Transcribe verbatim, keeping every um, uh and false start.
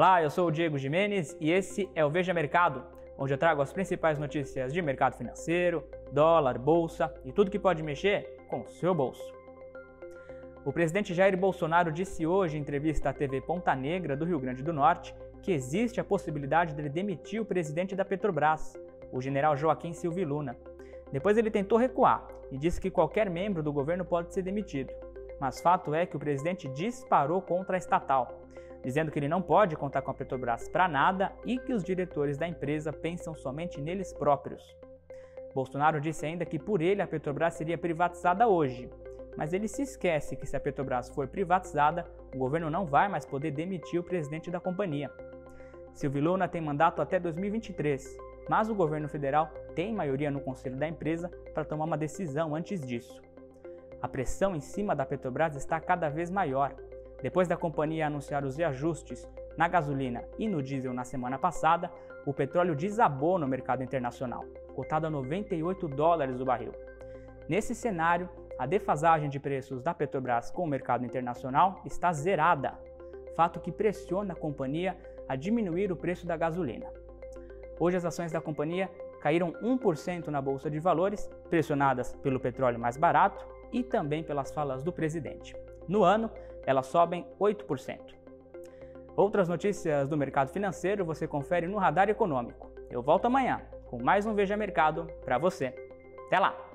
Olá, eu sou o Diego Jimenez e esse é o Veja Mercado, onde eu trago as principais notícias de mercado financeiro, dólar, bolsa e tudo que pode mexer com o seu bolso. O presidente Jair Bolsonaro disse hoje em entrevista à T V Ponta Negra do Rio Grande do Norte que existe a possibilidade dele demitir o presidente da Petrobras, o general Joaquim Silvio Luna. Depois ele tentou recuar e disse que qualquer membro do governo pode ser demitido. Mas fato é que o presidente disparou contra a estatal, dizendo que ele não pode contar com a Petrobras para nada e que os diretores da empresa pensam somente neles próprios. Bolsonaro disse ainda que por ele a Petrobras seria privatizada hoje, mas ele se esquece que se a Petrobras for privatizada, o governo não vai mais poder demitir o presidente da companhia. Silvio Luna tem mandato até dois mil e vinte e três, mas o governo federal tem maioria no conselho da empresa para tomar uma decisão antes disso. A pressão em cima da Petrobras está cada vez maior. Depois da companhia anunciar os reajustes na gasolina e no diesel na semana passada, o petróleo desabou no mercado internacional, cotado a noventa e oito dólares o barril. Nesse cenário, a defasagem de preços da Petrobras com o mercado internacional está zerada, fato que pressiona a companhia a diminuir o preço da gasolina. Hoje as ações da companhia caíram um por cento na Bolsa de Valores, pressionadas pelo petróleo mais barato e também pelas falas do presidente. No ano, elas sobem oito por cento. Outras notícias do mercado financeiro você confere no Radar Econômico. Eu volto amanhã com mais um Veja Mercado para você. Até lá!